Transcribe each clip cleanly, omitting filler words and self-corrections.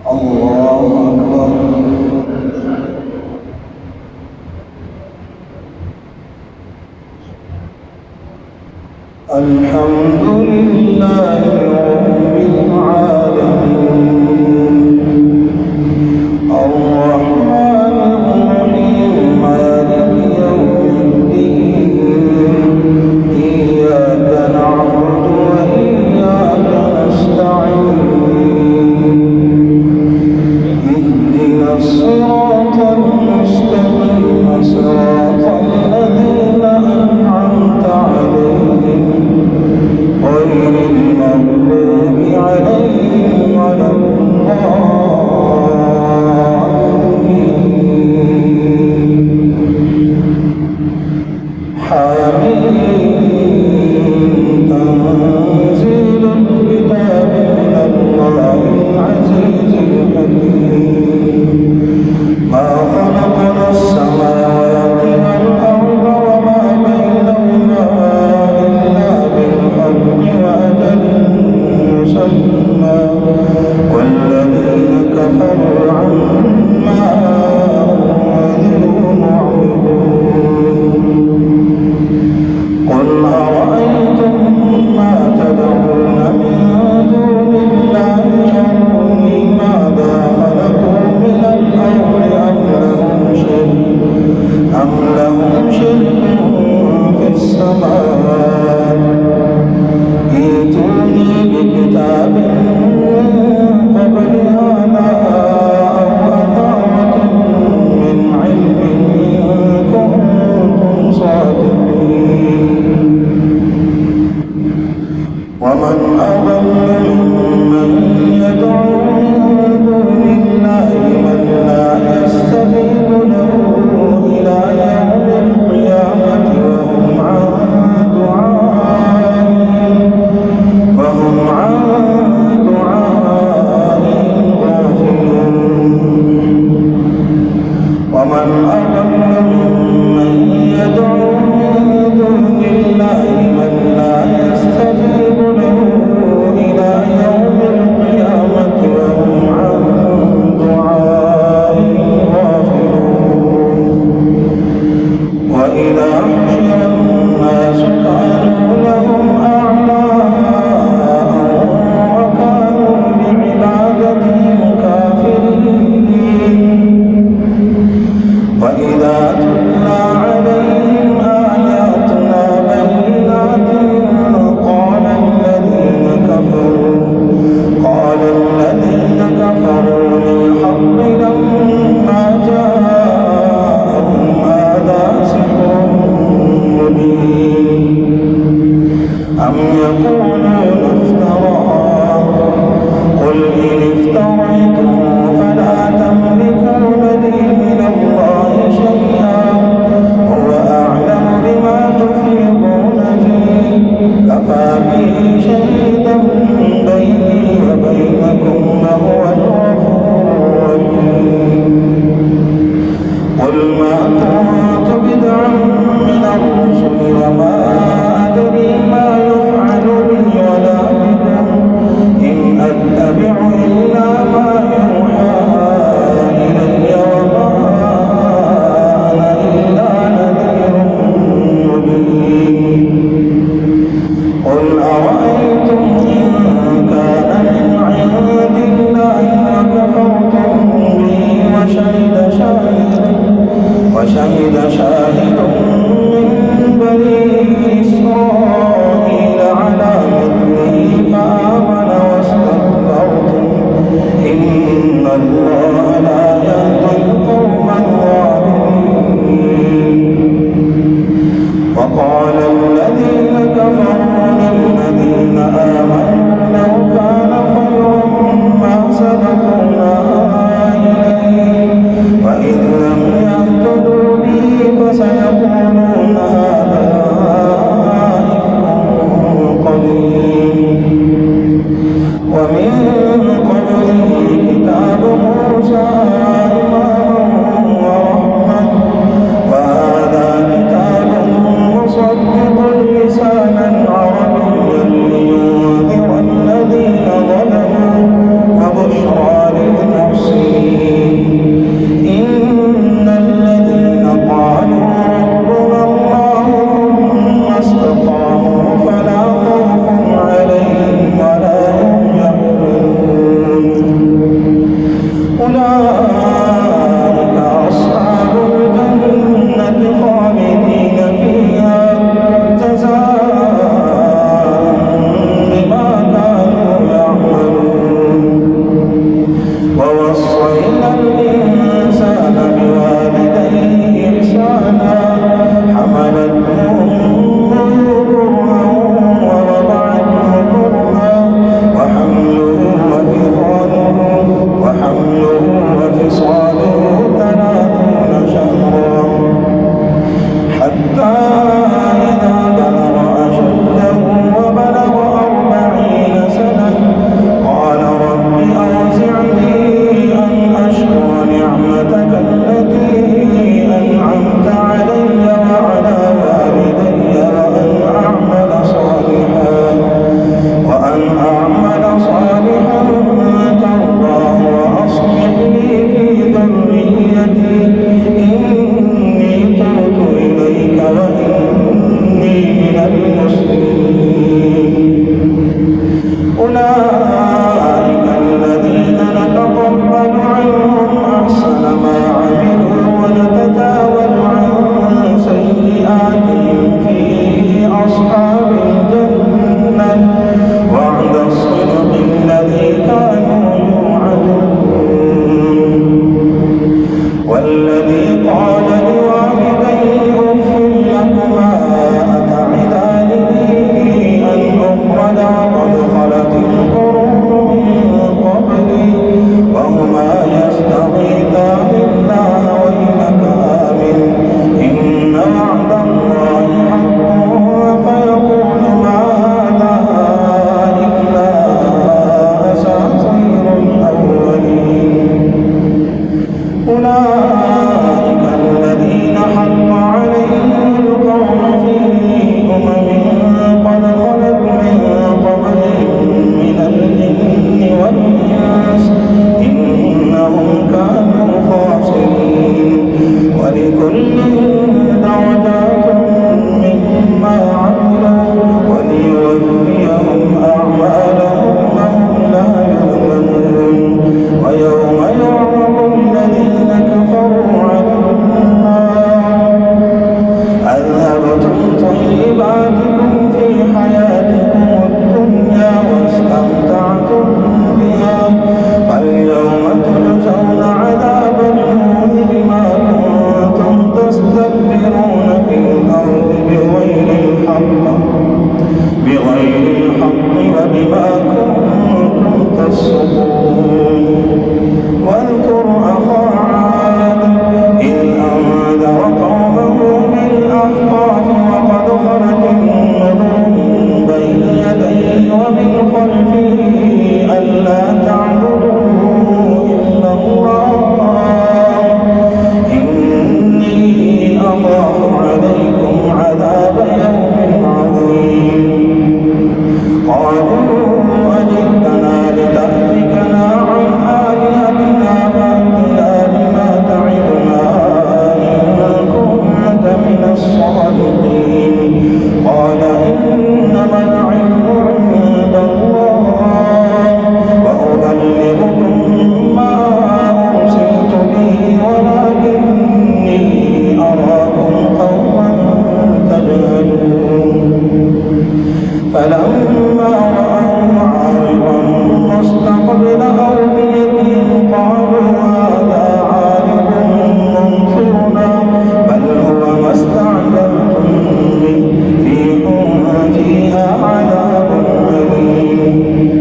الله أكبر. الحمد لله رب العالمين الرحمن الرحيم مالك يوم الدين إياك نعبد وإياك نستعين اهدنا الصراط المستقيم صراط الذين أنعمت عليهم غير المغضوب عليهم ولا الضالين. حميد تنزيل الكتاب من الله العزيز الحكيم. ما خلقنا السماوات والأرض وما بينهما إلا بالحق وأجل مسمى والذين كفروا عما أنذروا معرضون. قل أرأيتم ما تدعون من دون الله أروني ماذا خلقوا من الأرض أم لهم شرك في السماوات ائتوني بكتاب من قبل هذا أو أثارة من علم إن كنتم صادقين. ومن أضل ممن يدعو من دون الله من لا يستجيب له إلى يوم القيامة وهم عن دعائهم غافلون. ومن أضل ممن يدعو من دون الله من لا يستجيب له إلى يوم القيامة وهم عن دعائهم غافلون. وإذا حشر الناس كانوا لهم أعداء وكانوا بعبادتهم كافرين. وإذا تتلى عليهم آياتنا بينات قال الذين كفروا للحق لما جاءهم هذا سحر مبين. أم يقولون افتراه قل إن افتريته فلا تملكون لي من الله شيئا هو أعلم بما تفيضون فيه كفى به شهيدا بيني وبينكم وهو الغفور الرحيم. قل ما كنت بدعا من الرسل وما أدري ما يفعل بي ولا بكم إن أتبع إلا ما يوحى إلي وما أنا إلا نذير مبين. قل أرأيتم إن كان من عند الله وكفرتم به وشهد شاهد من بني إسرائيل على مثله فآمن واستكبرتم إن الله لا يهدي القوم الظالمين. وقال الذين كفروا للذين آمنوا لو كان خيرا ما سبقونا إليه وإذ لم يهتدوا به فسيقولون هذا إفك قديم. ومن قبله كتاب موسى حمله وفصاله 30 شهرا حتى إذا بلغ أشده وبلغ 40 سنة قال رب أوزعني أن أشكر نعمتك التي أنعمت علي وعلى والدي وأن أعمل صالحا ترضاه وأصلح لي في ذريتي إني تبت إليك وإني من المسلمين أولئك الذين نتقبل عنهم أحسن ما عملوا ونتجاوز عن سيئاتهم في أصحاب الجنة وعد الصدق الذي كانوا يوعدون والذي قال لوالديه أف لكما أتعدانني أن أخرج وقد خلت القرون من قبلي وهما يستغيثان الله ويلك آمن إن وعد الله حق فيقول ما هذا إلا أساطير الأولين أولئك الذين حق عليهم القول في قد خلت من قبلهم من الجن والإنس إنهم كانوا خاسرين ولكل درجات مما عملوا وليوفيهم أعمالهم وهم لا يظلمون ويوم يعرض الذين كفروا على النار أذهبتم طيباتكم في حياتكم الدنيا واستمتعتم بها فاليوم تجزون عذاب الهون بما كنتم تستكبرون في الأرض بغير الحق وبما كنتم تفسقون واذكر أخا عاد إذ أنذر قومه بالأحقاف وقد خلت النذر من بين يديه ومن خلفه ألا تعبدوا إلا الله إني أخاف عليكم عذاب يوم عظيم قالوا أجئتنا لتأفكنا عن آلهتنا فأتنا بما تعدنا إن كنت من الصادقين قال إنما العلم عند الله وأبلغكم ما أرسلت به ولكني أراكم قوما تجهلون فلما رأوا عارضا مستقبل أوديتهم قالوا هذا عارض ممطرنا بل هو ما استعجلتم به ريح فيها عذاب أليم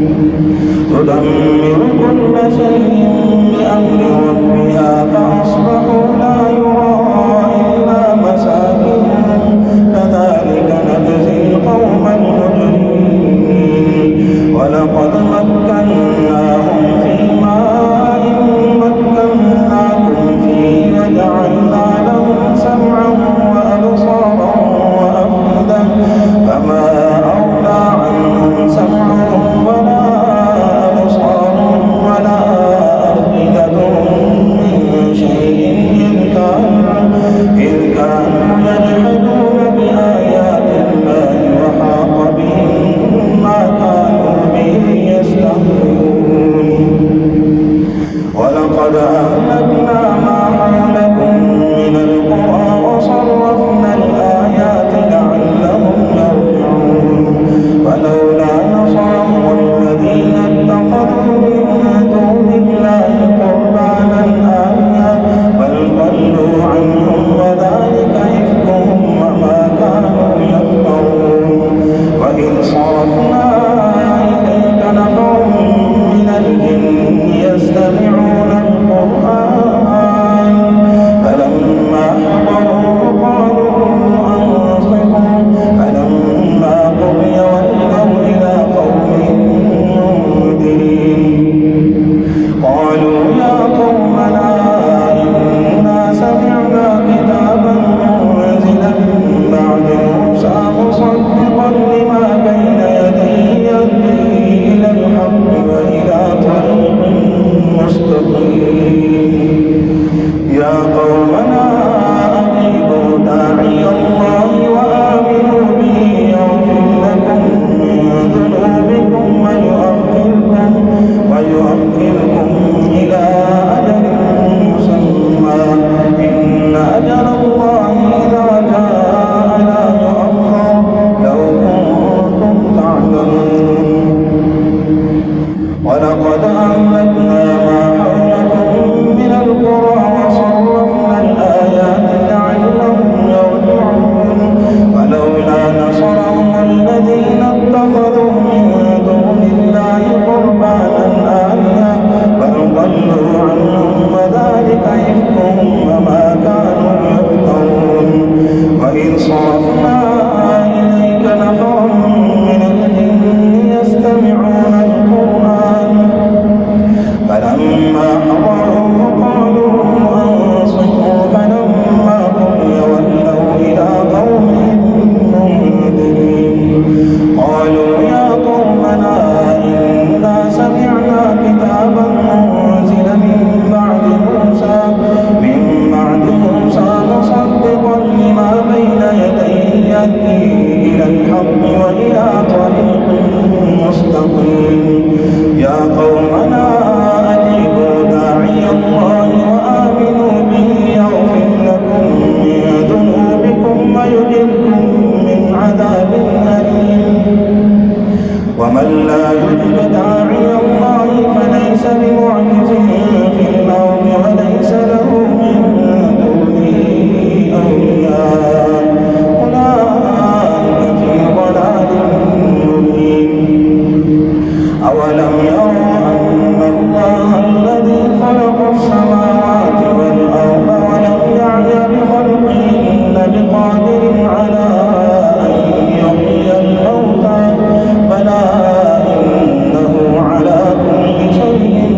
تدمر كل شيء بأمر ربها فأصبحوا لا يرى إلا مساكنهم كذلك نجزي القوم المجرمين ولقد مكناهم في ماء مكناكم فيه وجعلنا لهم سمعا وأبصارا وأفئدة فما أغنى عنهم سمعهم ولا أبصارهم ولا أفئدتهم من شيء إذ كانوا يجحدون بآيات الله وحاق بهم ما كانوا به يستهزئون ولقد أهلكنا ما حولكم من القرى وصرفنا الآيات لعلهم يرجعون ولولا نصرهم الذين اتخذوا من دون الله قربانا آلهة بل ضلوا عنهم وذلك إفكهم وما كانوا يفترون وإذ صرفنا إليك نفر من الجن يستمعون فلما حضروه قالوا أنصتوا فلما قضي ولوا إلى قومهم منذرين قالوا يا قومنا إنا سمعنا كتابا أنزل من بعد موسى مصدقا لما بين يديه يهدي إلى الحق وإلى طريق مستقيم يا قومنا أجيبوا داعي الله وآمنوا به يغفر لكم من ذنوبكم ويجركم من عذاب أليم ومن لا يجب داعي الله فليس بمعجز في الأرض وليس له من دونه أولياء أولئك في ضلال مبين أولم يروا أن الله الذي خلق السماوات والأرض ولم يعي بخلقهن بقادر على أن يحيي الموتى بلى إنه على كل شيء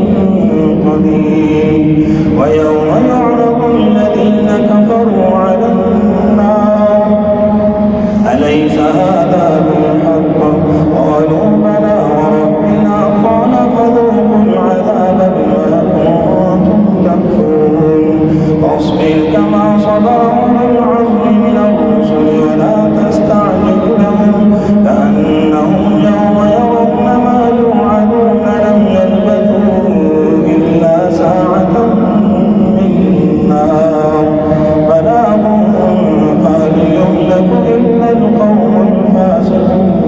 قدير ويوم يعرض الذين كفروا على النار أليس هذا بالحق قالوا بلى وربنا قال فذوقوا العذاب بما كنتم تكفرون فاصبر كما صبر أولو العزم من الرسل ولا تستعجل لهم كأنهم يوم يرون ما يوعدون لم يلبثوا إلا ساعة من نار بلاغ فهل يهلك إلا القوم الفاسقون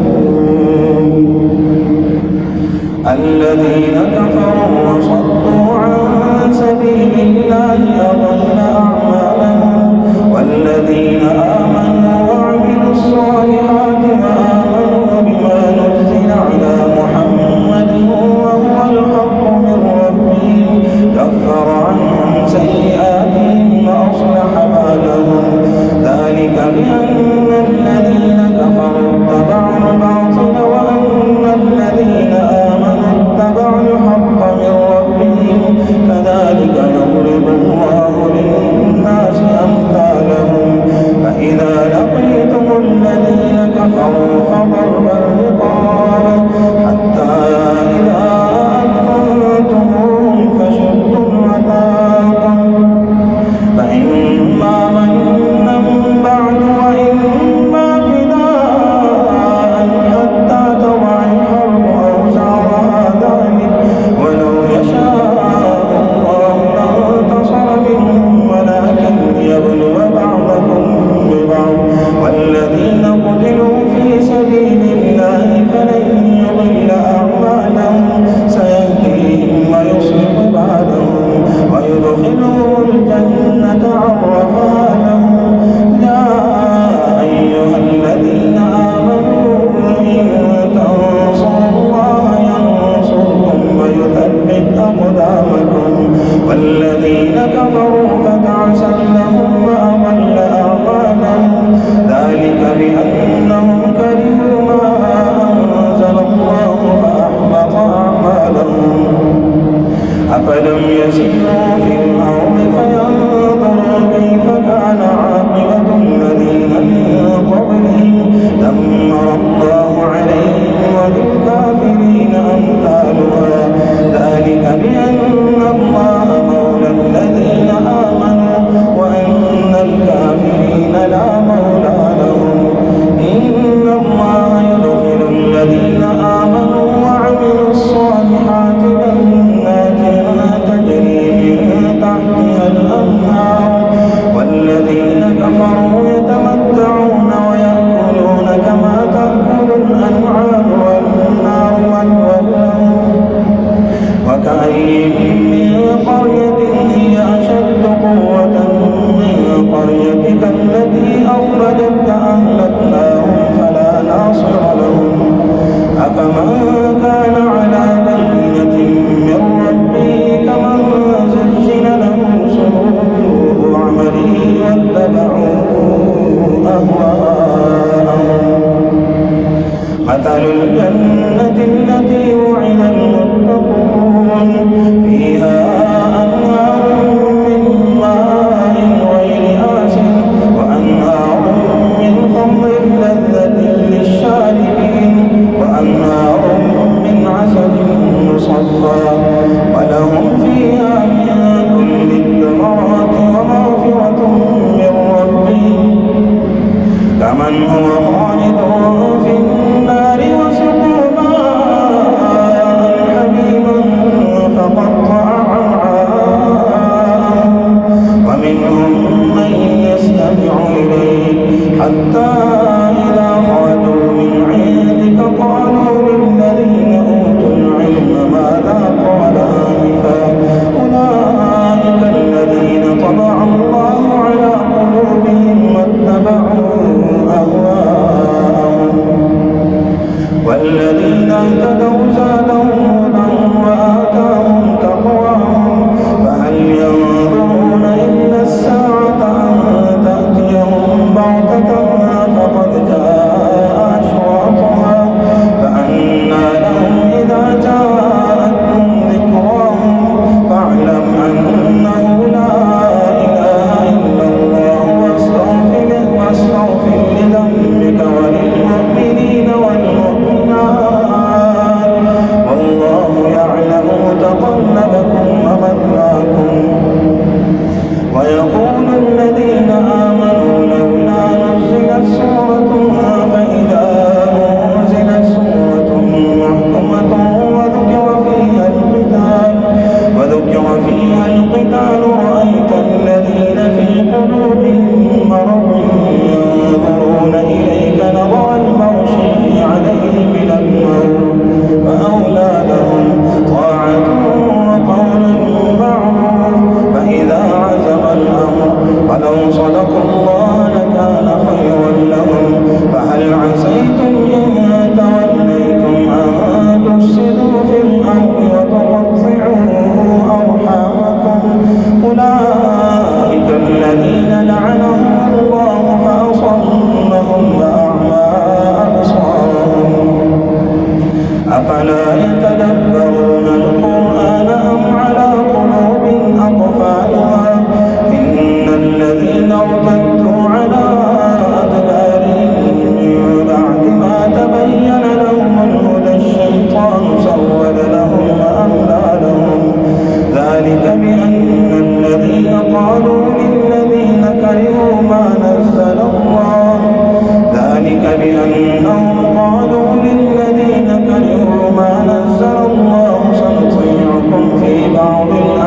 الذين كفروا وصدوا عن سبيل الله أضل أعمالهم والذين آمنوا وعملوا الصالحات وآمنوا بما نزل على محمد وهو الحق من ربهم كفر عنهم سيئاتهم وأصلح بالهم ذلك بأن الذين كفروا اتبعوا الباطل وأن الذين آمنوا اتبعوا الحق من ربهم كذلك يضرب الله للناس أمثالهم فإذا لقيتم الذين كفروا فضرب الرقاب حتى إذا أثخنتموهم فشدوا الوثاق فإما منا بعد وإما فداء حتى تضع الحرب أوزارها ذلك ولو يشاء الله لانتصر منهم ولكن ليبلو بعضكم ببعض والذين قتلوا في سبيل الله فلن يضل أعمالهم سيهديهم ويصلح بالهم ويدخلهم الجنة عرفها لهم يا أيها الذين آمنوا إن تنصروا الله ينصركم ويثبت أقدامكم والذين كفروا فتعسا لهم وأضل أعمالهم ذلك بأنهم كرهوا ما أنزل الله فأحبط أعمالهم أفلم يسيروا في الأرض فينظروا كيف كان عاقبة الذين من قبلهم دمر الله عليهم وللكافرين أمثالها ذلك بأن الله مولى الذين آمنوا وأن الكافرين لا مولى لهم إن الله يدخل الذين آمنوا وعملوا الصالحات جنات تجري من تحتها الأنهار والذين كفروا يتمتعون ويأكلون كما تأكل الأنعام والنار مثوى لهم وكأين من قرية هي أشد قوة من قريتك التي أخرجتك أهلكناهم فلا ناصر لهم أفمن كان على بينة من ربه كمن زين له سوء عمله واتبعوا أهواءهم مثل الجنة التي وعد المتقون فيها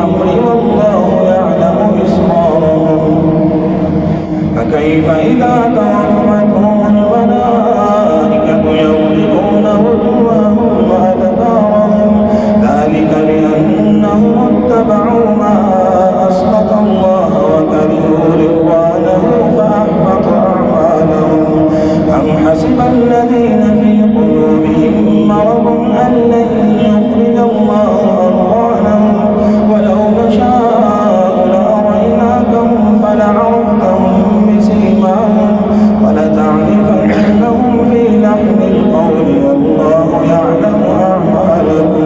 الأمر والله يعلم إسرارهم فكيف إذا توفتهم الملائكة يضربون وجوههم وأدبارهم ذلك بأنهم اتبعوا ما أسخط الله وكرهوا رضوانه فأحبط أعمالهم أم حسب الذين في قلوبهم مرض أن لن يخرج الله أضغانهم ولو نشاء لأريناكهم فلعرفتهم بسيماهم ولتعرفنهم في لحن القول والله يعلم أعمالكم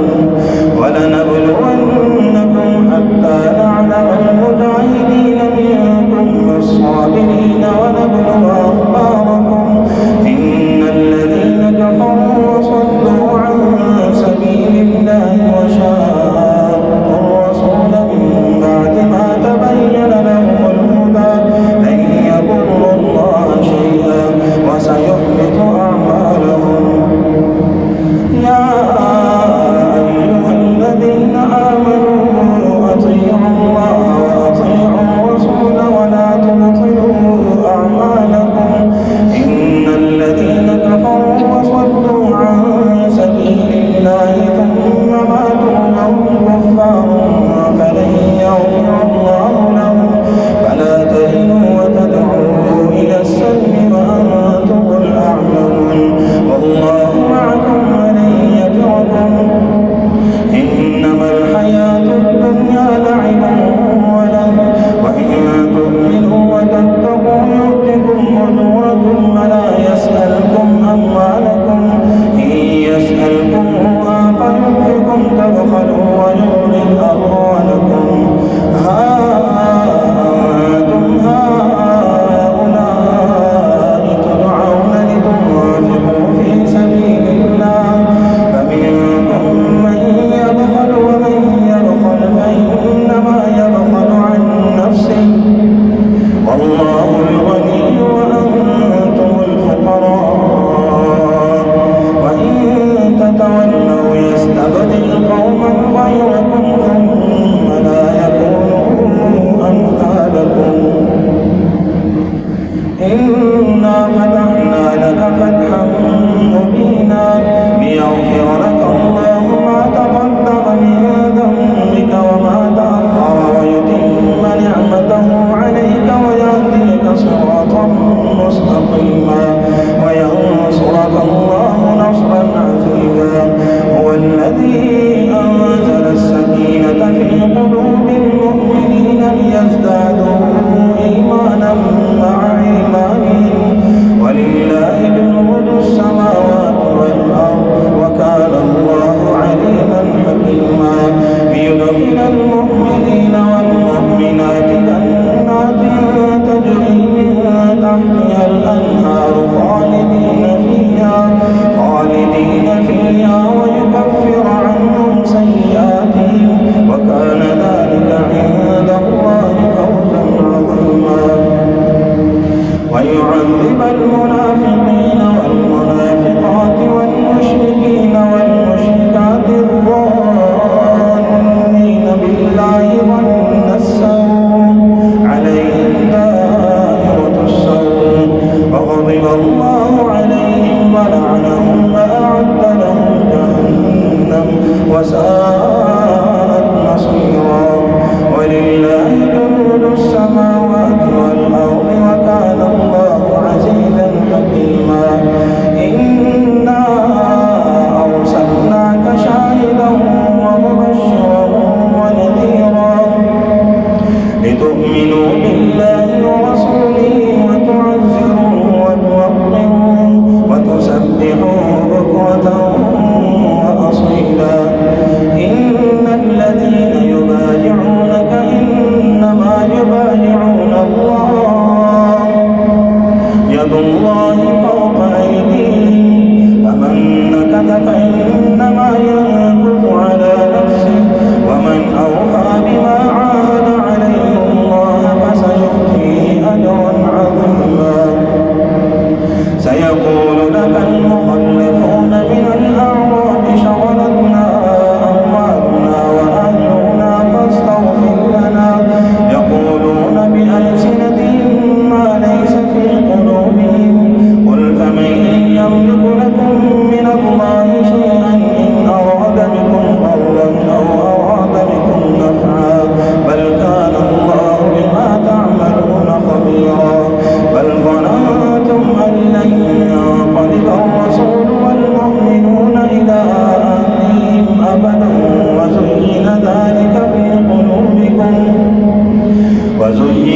ولنبلونكم حتى نعلم المجاهدين منكم والصابرين ونبلو أخباركم إن الذين كفروا وصدوا عن سبيل الله وشاقوا الرسول من بعد ما تبين لهم الهدى لن يضروا الله شيئا وسيحبط أعمالهم يا أيها الذين آمنوا أطيعوا الله وأطيعوا الرسول ولا تبطلوا أعمالكم إن الذين كفروا وصدوا عن سبيل الله ثم ماتوا وهم كفار فلن يغفر الله لهم فلا تهنوا وتدعوا إلى السلم وأنتم الأعلمون والله معكم ولن يتركم إنما الحياة الدنيا لعب ولهو وإن تؤمنوا وتتقوا يؤتكم أجوركم ولا يسألكم أموالكم إن يسألكموها فيحفكم تبخلوا ويغني أضغانكم ها أنتم هؤلاء تدعون لتنفقوا في سبيل الله فمنكم من يبخل ومن يبخل فإنما يبخل عن نفسه والله الغني وأنتم الفقراء وإن تتولوا يستبدل قوما غيركم ثم لا يكونوا أمثالكم إنا فتحنا لك فتحا مبينا ليغفر لك الله ما تقدم من ذنبك وما تأخر ويتم نعمته عليك ويهديك صراطا مستقيما وينصرك الله نصرا عزيزا هو الذي أنزل السكينة في قلوب المؤمنين ليزدادوا إيمانا مع إيمانهم ولله جنود السماوات والأرض وكان الله عليما حكيما ليدخل المؤمنين والمؤمنات جنات تجري من تحتها الأنهار خالدين فيها ويكفر عنهم سيئاتهم وكان ذلك عند الله فوزا عظيما ويعذب المنافقين والمنافقات والمشركين والمشركات الظانين بالله ظن السوء عليهم دائرة السوء وغضب الله عليهم ولعنهم وأعد لهم جهنم وساءت مصيرا ولله جنود السماوات والأرض وكان الله عزيزا حكيما إنا أرسلناك شاهدا ومبشرا ونذيرا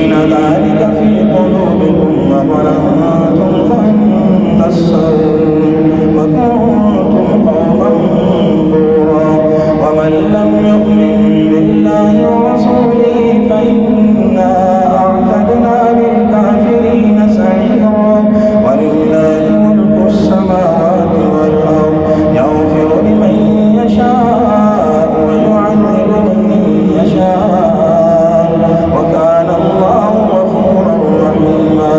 حين ذلك في قلوبكم وظننتم ظن السوء وكنتم قوما بورا ومن لم يؤمن بالله ورسوله فإنا أعتدنا للكافرين سعيرا ولله ملك السماوات والأرض يغفر لمن يشاء ويعذب من يشاء وكان الله غفورا رحيما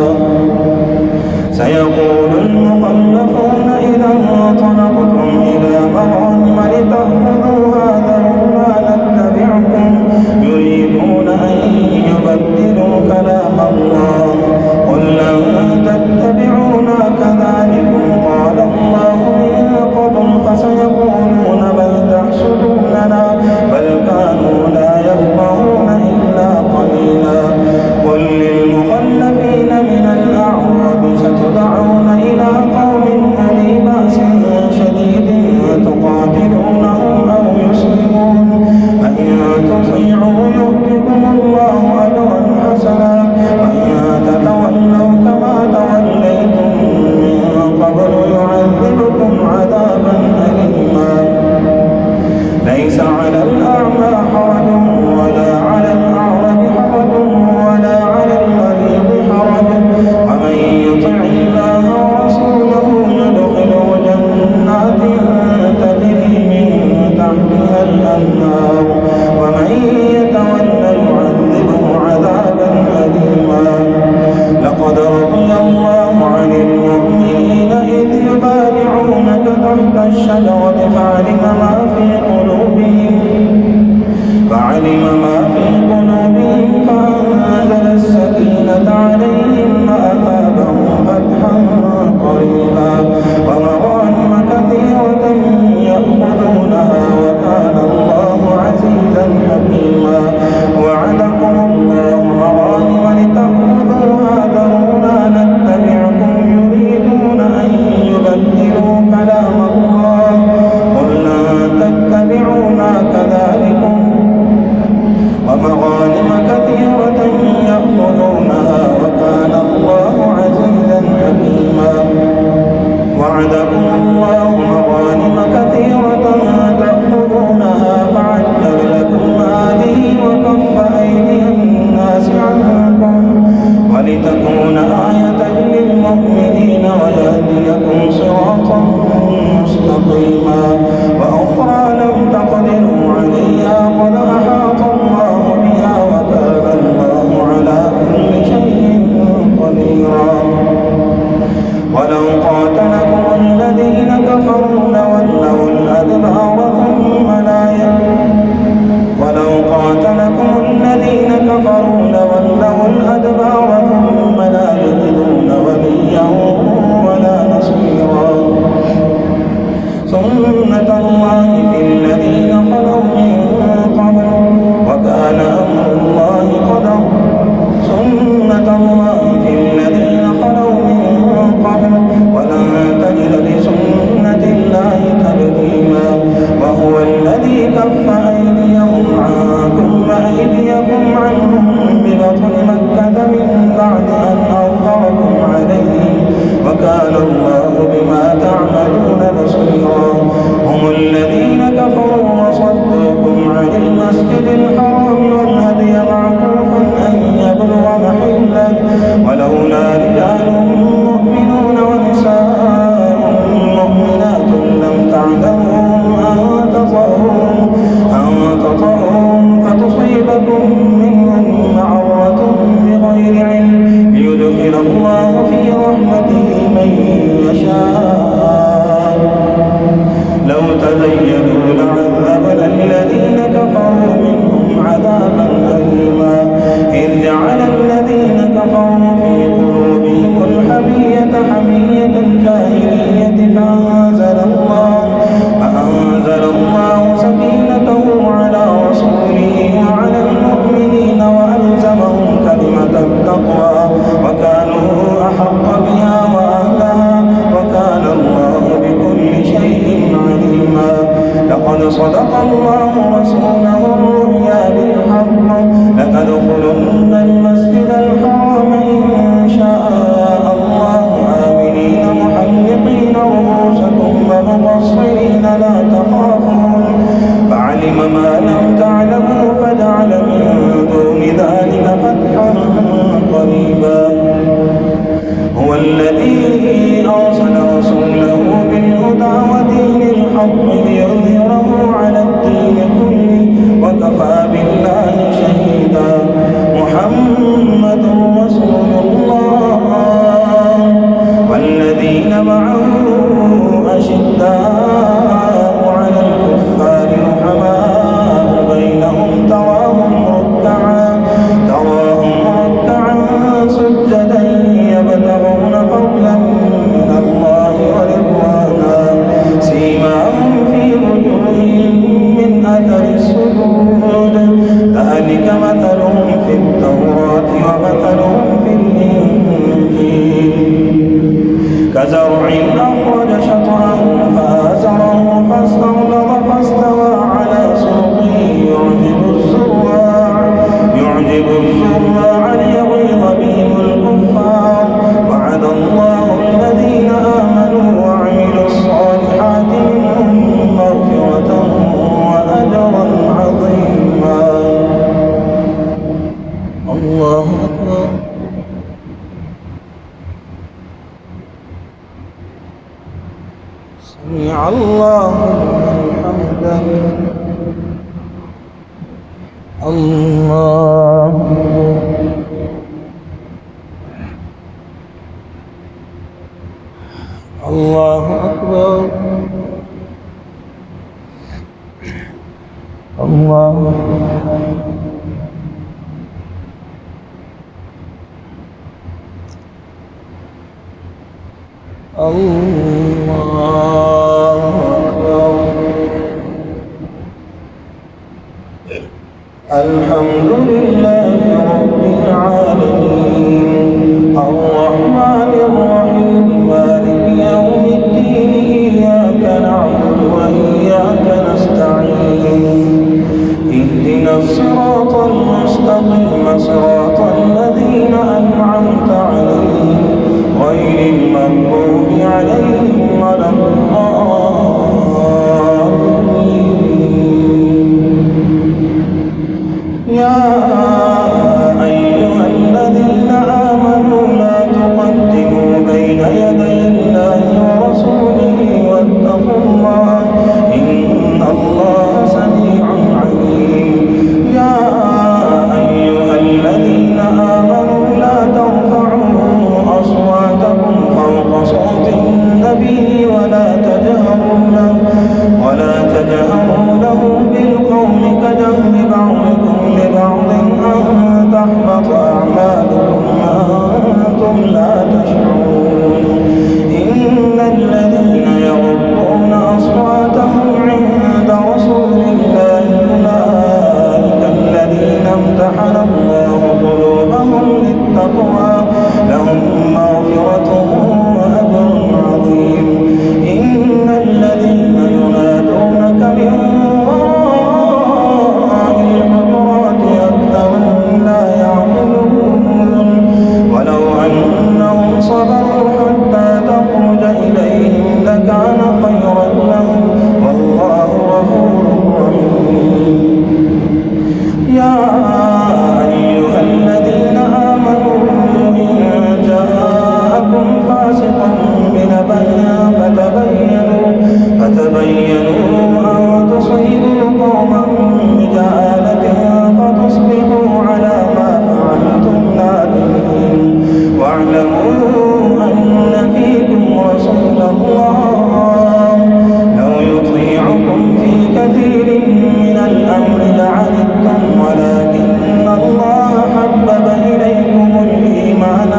سيقول المخلفون إذا انطلقتم إلى مغانم لتأخذوها ذرونا نتبعكم يريدون أن يبدلوا كلام الله قل لن تتبعونا كذلكم قال الله من قبل فسيقولون بل تحسدوننا بل كانوا لا يفقهون إلا قليلا قل للمخلفين من الأعراب ستدعون إلى قوم أولي بأس شديد تقاتلونهم أو يسلمون فإن تطيعوا يؤتكم الله أجرا حسنا وإن تتولوا كما توليتم من قبل يعذبكم عذابا أليما ليس على الأعمى حرج ولا على الأعرج حرج ولا على المريض حرج ومن يطع الله ورسوله يدخله جنات تجري من تحتها الأنهار ومن يتولى يعذبه عذابا أليما لقد رضي الله عن المؤمنين إذ يبايعونك تحت الشجرة فعلم ما في قلوبهم فأنزل السكينة عليهم وأثابهم فتحا قريبا ومغانم كثيرة يأخذونها وكان الله عزيزا حكيما وعدكم الله مغانم لتأخذوها ذرونا نتبعكم يريدون أن يبدلوا كلام الله قل لن تتبعونا كذلكم ومغانم كثيرة يأخذونها وكان الله عزيزا حكيما وعدكم الله مغانم كثيرة تأخذونها فعجل لكم هذه وكف أيدي الناس عنكم ولتكون آية للمؤمنين ويهديكم صراطا مستقيما وأخرى لم تقدروا عليها قد أحاط الله بها وكان الله على كل شيء قديرا ولو قاتلكم الذين كفروا لولوا الأدبار ثم لا يجدون وليا ولا نصيرا سنة الله في الذين خلوا من قبل وكان أمر الله قدرا سنة الله في الذين خلوا من قبل ولن تجد لسنة الله تبديلا وهو الذي كف أيديهم عنكم وأيديكم عنهم ببطن مكة من بعد أن أظهركم عليهم وكان الله بما تعملون بصيرا هم الذين كفروا وصدوكم عن المسجد الحرام والهدي معكوفا أن يبلغ محله ولولا رجال مؤمنون ونساء مؤمنات لم تعلموهم أن تطؤوهم فتصيبكم منهم معرة بغير علم ليدخل الله في رحمته من يشاء لو تزينوا لعذبنا الذين كفروا منهم عذابا أليما إذ جعل الذين كفروا في قلوبهم الحمية حمية الجاهلية فأنزل الله سكينته على رسوله وعلى المؤمنين وألزمهم كلمة التقوى وكانوا أحق بها وأهلها وكان الله بكل شيء عليما لقد صدق الله رسوله الرؤيا بالحق لتدخلن المسجد ومثلهم في الإنجيل كزرع أخرج شطأه فآزره فاستغلظ فاستوى على سوقه يعجب الزراع ليغيظ بهم الكفار وعد الله الذين آمنوا وعملوا الصالحات منهم مغفرة وأجرا عظيما. الله أكبر. سمع الله لمن حمده. الله الله أكبر. الله أكبر. الحمد لله رب العالمين الرحمن الرحيم مالك يوم الدين إياك نعبد وإياك نستعين اهدنا الصراط المستقيم صراط الذين أنعمت عليهم غير المغضوب عليهم ولا يا أيها الذين آمنوا لا تقدموا بين يدي الله ورسوله واتقوا الله إن الله سميع عليم. يا أيها الذين آمنوا لا ترفعوا أصواتكم فوق صوت النبي ولا تجهروا له بالقول كجهر بعضكم لبعض أن تحبط أعمالكم وأنتم لا تشعرون. إن الذين يغضون أصواتهم عند رسول الله أولئك الذين امتحن الله قلوبهم للتقوى لهم مغفرة وأجر عظيم. إن الذين ينادونك من وراء الحجرات أكثرهم لا يعقلون ولو أنهم صبروا حتى تخرج إليهم لكان خيرا لهم والله غفور رحيم. يا أيها الذين آمنوا إن جاءكم فاسق بنبأ فتبينوا أن تصيبوا قوما بجهالة فتصبحوا على ما فعلتم نادمين. واعلموا أن فيكم رسول الله لو يطيعكم في كثير من الأمر لعنتم ولكن الله حبب إليكم الإيمان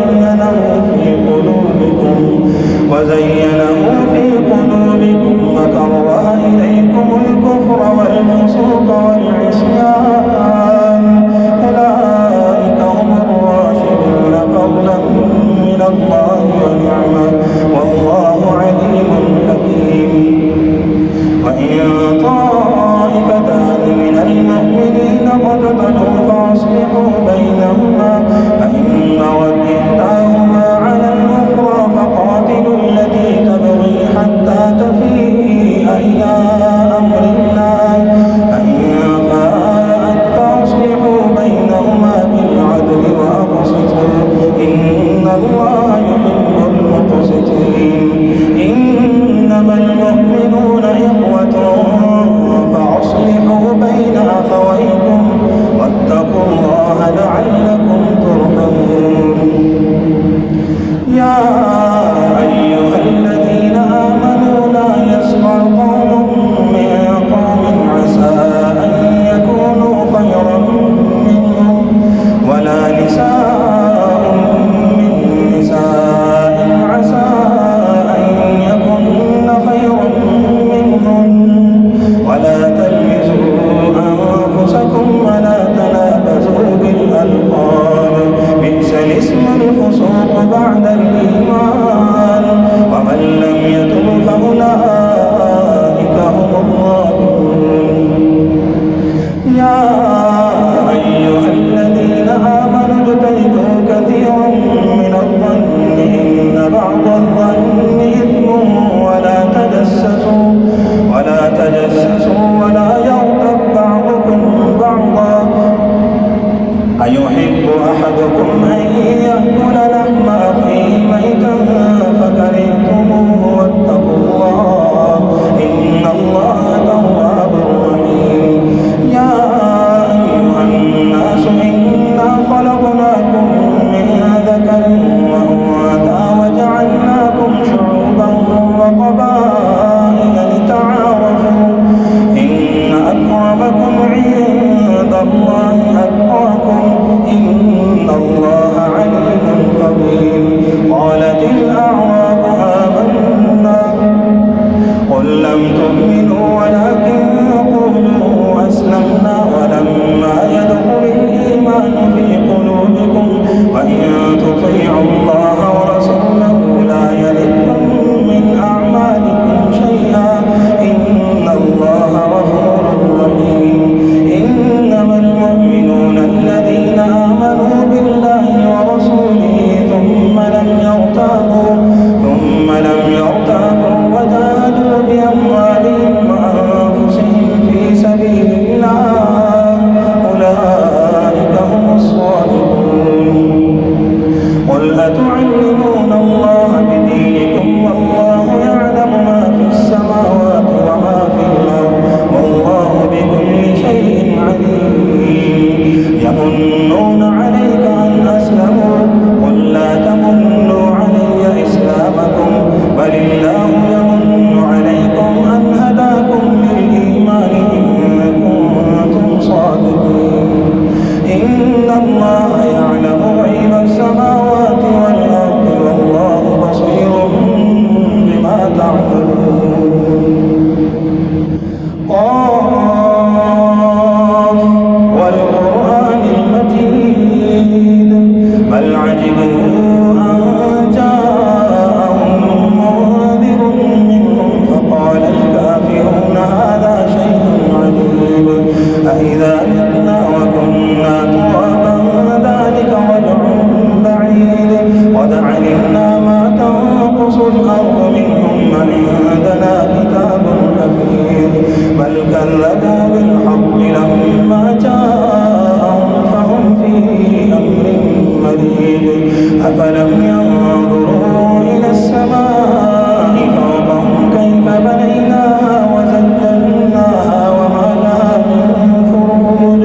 وزينه في قلوبكم وكره إليكم الكفر والفسوق والعصيان أولئك هم الراشدون فضلا من الله ونعمة والله عليم حكيم. وإن طائفتان من المؤمنين اقتتلوا فأصلحوا بينهما فإن بغت إحداهما على الأخرى فقاتلوا التي تبغي حتى تفيء إلى أمر الله فإن فاءت فأصلحوا بينهما بالعدل وأقسطوا إن الله يحب المقسطين. إنما المؤمنون إخوة فأصلحوا بين أخويكم واتقوا الله لعلكم ترحمون. بعد الإيمان ومن لم يتب فأولئك هم الظالمون. يا أيها الذين آمنوا اجتنبوا كثيرا من الظن إن بعض الظن إثم ولا تجسسوا ولا يغتب بعضكم بعضا أيحب أحدكم أن يأكل لحم أخيه ميتا فكرهتموه واتقوا الله إن الله تواب رحيم. يا أيها الناس إنا خلقناكم من ذكر وأنثى وجعلناكم شعوبا وقبائل لتعارفوا إن أكرمكم عند الله أتقاكم إن الله عليم خبير. قالت الأعراب آمنا قل لم تؤمنوا ولكن قولوا أسلمنا ولما يدخل الإيمان في قلوبكم وإن تطيعوا الله ورسوله لا يلدكم من أعمالكم شيئا إن الله غفور رحيم. إنما المؤمنون الذين آمنوا بالله ورسوله ثم لم يرتابوا وجاهدوا بأموالهم وأنفسهم في سبيل الله أولئك هم الصادقون. قل أتعلمون الله بدينكم والله يعلم ما في السماوات وما في الأرض والله بكل شيء عليم. يمنون عليك أن أسلموا قل لا تمنوا علي إسلامكم بل الله يمن عليكم أن هداكم للإيمان إن كنتم صادقين. إن الله يعلم غيب السماوات والأرض والله بصير بما تعملون. قاف والقرآن المجيد بل عجبوا أن جاءهم منذر منهم فقال الكافرون هذا شيء عجيب أإذا متنا وكنا ترابا ذلك رجع بعيد قد علمنا ما تنقص الأرض منهم وعندنا كتاب حفيظ بل كذبوا بالحق لما جاءهم فهم في أمر مريج أفلم ينظروا إلى السماء فوقهم كيف بنيناها وزيناها وما لها من فروج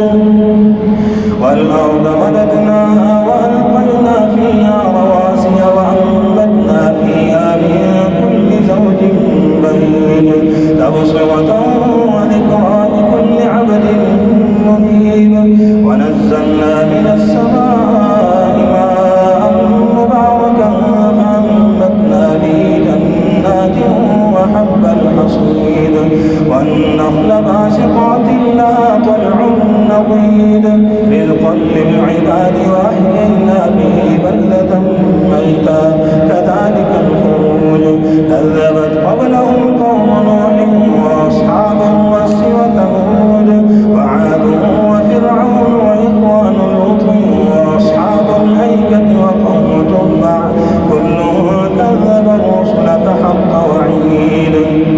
والأرض مددناها وألقينا فيها رواسي وأنبتنا فيها من كل زوج بهيج تبصرة وذكرى لكل عبد منيب ونزلنا من السماء ماء مباركا فأنبتنا به جنات وحب الحصيد والنخل باسقات لها طلع نضيد رزقا للعباد وأحيينا به بلدة ميتا كذلك الخروج كذبت قبلهم قوم نوح وأصحاب الرس وثمود وعاد وفرعون وإخوان لوط وأصحاب الأيكة وقوم تبع كلهم كذب الرسل فحق وعيد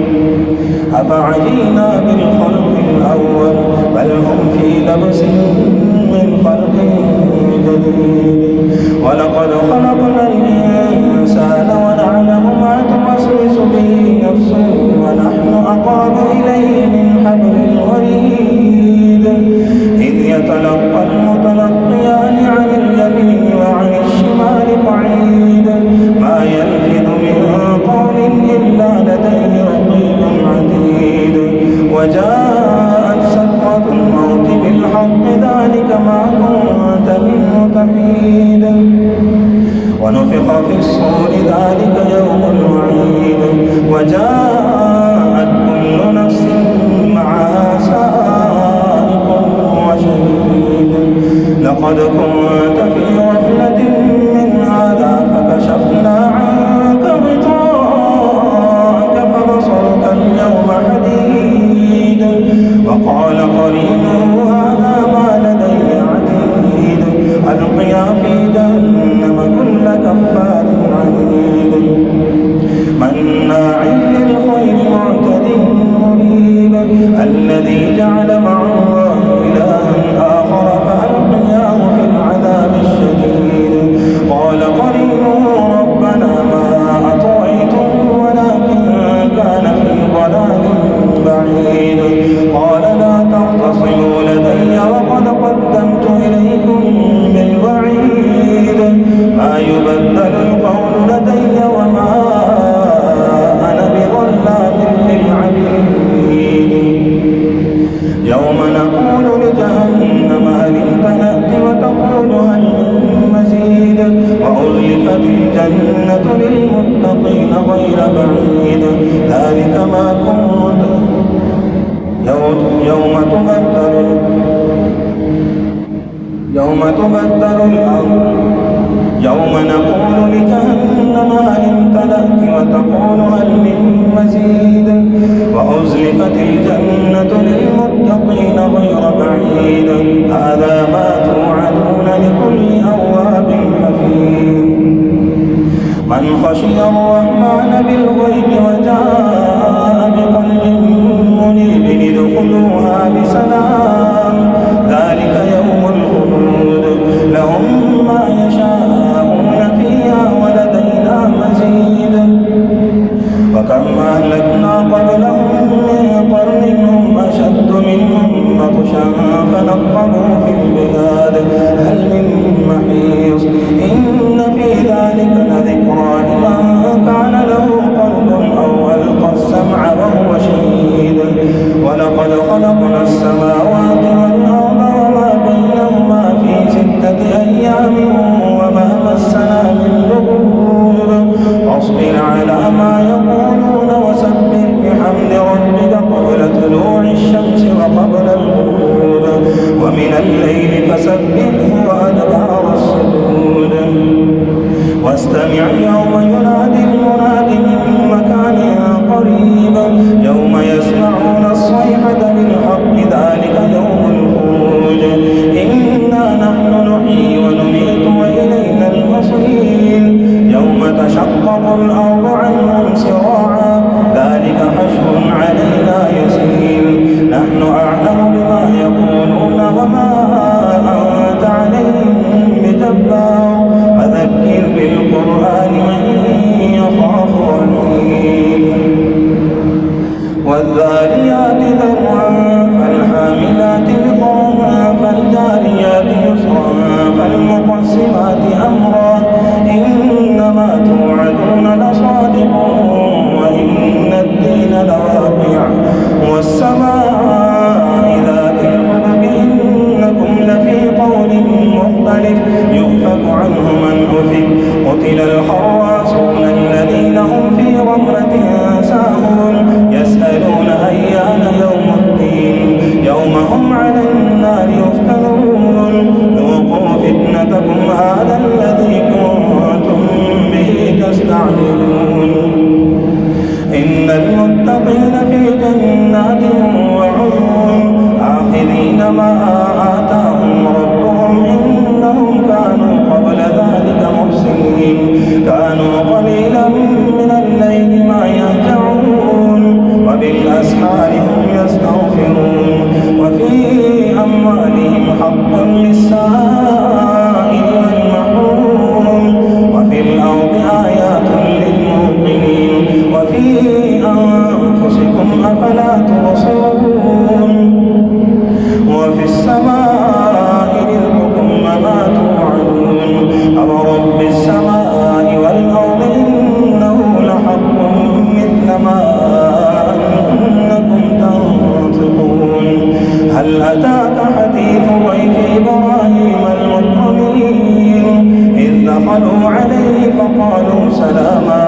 أفعجينا بالخلق الأول بل هم في لبس من خلق جديد ولقد خلقنا الإنسان ونعلم ما توسوس به نفسه ونحن أقرب إليه من حبل الوريد إذ يتلقى المتلقيان عن اليمين وعن الشمال قعيد ما يلفظ من قول إلا لديه رقيب عتيد وجاءت سكرة الموت بالحق ذلك ما كنت منه تحيد ونفخ في الصور ذلك يوم الوعيد وجاءت كل نفس معها سائق وشهيد لقد كنت في غفلة من هذا فكشفنا قرينه هذا ما لدي عتيد ألقيا في جهنم كل كفار عنيد مناع للخير معتد مريب الذي جعل مع الله إلها آخر فألقياه في العذاب الشديد قال قرينه ربنا ما أطغيته ولكن كان في ضلال بعيد قال لا تختصموا لدي وقد قدمت إليكم بالوعيد ما يبدل القول لدي وما أنا بظلام للعبيد يوم نقول لجهنم هل امتلأت وتقول هل من مزيد وأزلفت الجنة للمتقين غير بعيد ذلك ما كنت يوم نقول لجهنم هل امتلأت وتقول هل من مزيد وأزلفت الجنة للمتقين غير بعيد هذا ما توعدون لكل أواب حفيظ من خشي الرحمن بالغيب وجاء بقلب منيب ادخلوها بسلام ذلك يوم الخلود لهم ما يشاءون فيها ولدينا مزيد وكم أهلكنا قبلهم من قرن هم أشد منهم بطشا فنقبوا في البلاد هل من محيص إن في ذلك لذكرى لمن كان له قلب أو ألقى السمع وهو شهيد ولقد خلقنا السماوات والأرض وما بينهما في 6 أيام وما مسنا من لغوب فاصبر على ما يقولون وسبح بحمد ربك قبل طلوع الشمس وقبل الغروب ومن الليل فسبحه وأدبار السجود واستمع يوم ينادي المناد من مكان قريب يوم يسمعون الصيحة بالحق ذلك يوم الخروج إنا نحن نحيي ونميت وإلينا المصير يوم تشقق الأرض عنهم سراعا ذلك حشر علينا يسير نحن أعلم بما يقولون وما أنت عليهم بجبار فذكر بالقرآن من يخاف وعيد والذاريات ذرعا فالحاملات وقرا فالجاريات يسرا فالمقسمات أمرا إنما توعدون لصادق وإن الدين لواقع والسماء ذات الحبك إنكم لفي قول مختلف يؤفك عنه من أفك قتل الخراصون الذين هم في غمرة ساهون يسألون أيان يوم الدين يوم هم على النار يفتنون ذوقوا فتنتكم هذا الذي كنتم به تستعجلون إن المتقين في جنات وعيون آخذين ما آتاهم ربهم إنهم كانوا قبل ذلك محسنين كانوا قليلا من الليل ما يهجعون وبالأسحار هم يستغفرون وفي أموالهم حق للسائل والمحروم وفي الأرض آيات للموقنين وفي أنفسكم أفلا تبصرون وفي السماء رزقكم وما توعدون أورب السماء والأرض إنه لحق مثل ما أنكم تنطقون هل أتاك حديث ضيف إبراهيم المكرمين إذ دخلوا عليه فقالوا سلاما